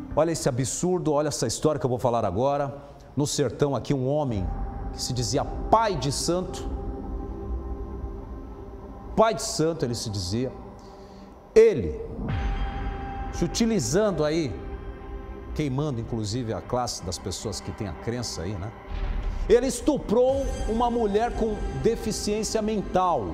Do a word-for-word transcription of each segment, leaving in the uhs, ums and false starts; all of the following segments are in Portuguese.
Olha esse absurdo, olha essa história que eu vou falar agora. No sertão aqui, um homem que se dizia pai de santo, pai de santo ele se dizia, ele, se utilizando aí, queimando inclusive a classe das pessoas que têm a crença aí, né? Ele estuprou uma mulher com deficiência mental.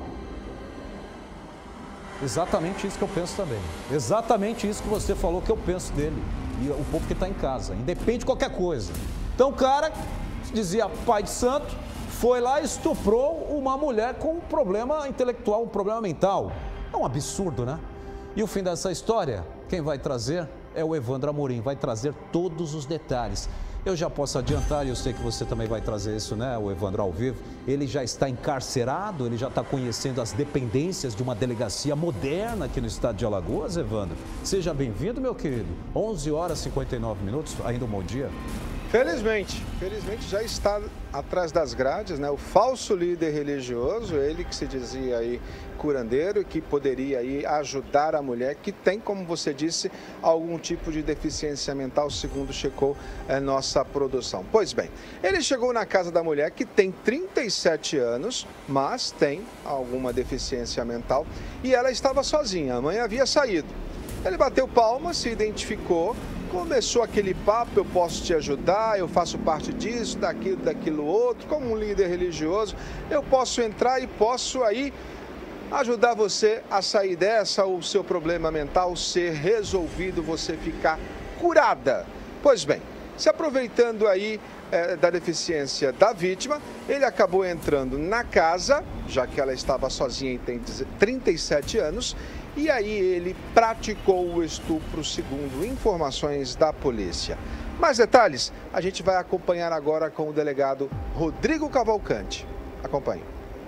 Exatamente isso que eu penso também. Exatamente isso que você falou que eu penso dele. E o povo que está em casa, independe de qualquer coisa. Então o cara, se dizia pai de santo, foi lá e estuprou uma mulher com um problema intelectual, um problema mental. É um absurdo, né? E o fim dessa história, quem vai trazer é o Evandro Amorim, vai trazer todos os detalhes. Eu já posso adiantar, e eu sei que você também vai trazer isso, né, o Evandro, ao vivo. Ele já está encarcerado, ele já está conhecendo as dependências de uma delegacia moderna aqui no estado de Alagoas, Evandro. Seja bem-vindo, meu querido. onze horas e cinquenta e nove minutos, ainda um bom dia. Felizmente, felizmente já está atrás das grades, né? O falso líder religioso, ele que se dizia aí curandeiro e que poderia aí ajudar a mulher que tem, como você disse, algum tipo de deficiência mental, segundo checou é, nossa produção. Pois bem, ele chegou na casa da mulher que tem trinta e sete anos, mas tem alguma deficiência mental e ela estava sozinha, a mãe havia saído. Ele bateu palmas, se identificou. Começou aquele papo, eu posso te ajudar, eu faço parte disso, daquilo, daquilo outro, como um líder religioso, eu posso entrar e posso aí ajudar você a sair dessa, o seu problema mental ser resolvido, você ficar curada. Pois bem, se aproveitando aí é, da deficiência da vítima, ele acabou entrando na casa, já que ela estava sozinha e tem trinta e sete anos, e aí ele praticou o estupro, segundo informações da polícia. Mais detalhes, a gente vai acompanhar agora com o delegado Rodrigo Cavalcante. Acompanhe.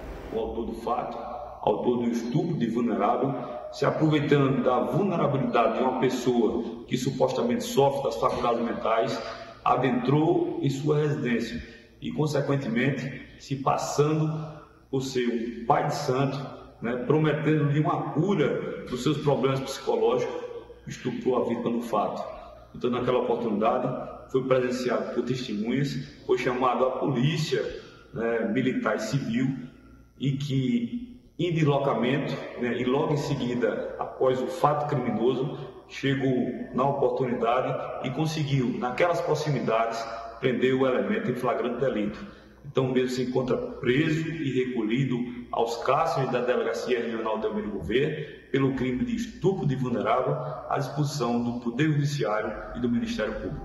O autor do fato, autor do estupro de vulnerável, se aproveitando da vulnerabilidade de uma pessoa que supostamente sofre das faculdades mentais, adentrou em sua residência e, consequentemente, se passando por ser um pai de santo, né, prometendo-lhe uma cura dos seus problemas psicológicos, estuprou a vítima no fato. Então, naquela oportunidade, foi presenciado por testemunhas, foi chamado a polícia, né, militar e civil, e que, em deslocamento, né, e logo em seguida, após o fato criminoso, chegou na oportunidade e conseguiu, naquelas proximidades, prender o elemento em flagrante delito. Então, mesmo se encontra preso e recolhido aos cárceres da Delegacia Regional Delmiro Gouveia pelo crime de estupro de vulnerável à disposição do Poder Judiciário e do Ministério Público.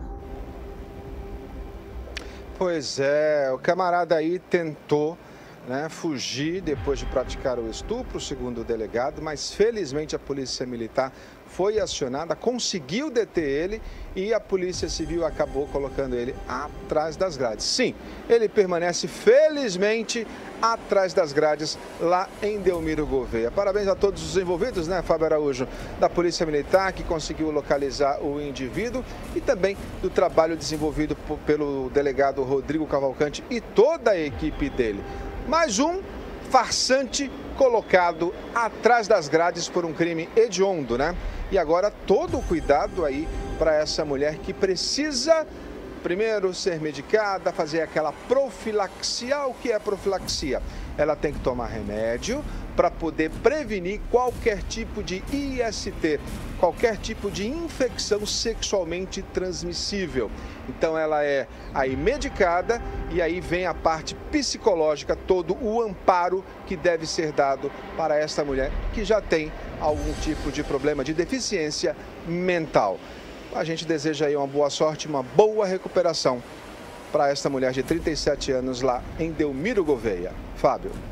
Pois é, o camarada aí tentou, né, fugir depois de praticar o estupro, segundo o delegado, mas felizmente a Polícia Militar foi acionada, conseguiu deter ele e a Polícia Civil acabou colocando ele atrás das grades. Sim, ele permanece felizmente atrás das grades lá em Delmiro Gouveia. Parabéns a todos os envolvidos, né, Fábio Araújo, da Polícia Militar, que conseguiu localizar o indivíduo, e também do trabalho desenvolvido pelo delegado Rodrigo Cavalcante e toda a equipe dele. Mais um farsante colocado atrás das grades por um crime hediondo, né? E agora todo o cuidado aí para essa mulher que precisa, primeiro, ser medicada, fazer aquela profilaxia. O que é profilaxia? Ela tem que tomar remédio para poder prevenir qualquer tipo de I S T, qualquer tipo de infecção sexualmente transmissível. Então ela é aí medicada e aí vem a parte psicológica, todo o amparo que deve ser dado para esta mulher que já tem algum tipo de problema de deficiência mental. A gente deseja aí uma boa sorte, uma boa recuperação para esta mulher de trinta e sete anos lá em Delmiro Gouveia. Fábio.